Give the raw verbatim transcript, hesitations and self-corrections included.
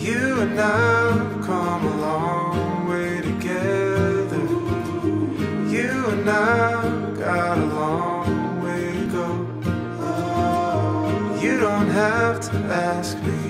You and I have come a long way together. You and I got a long way to go. You don't have to ask me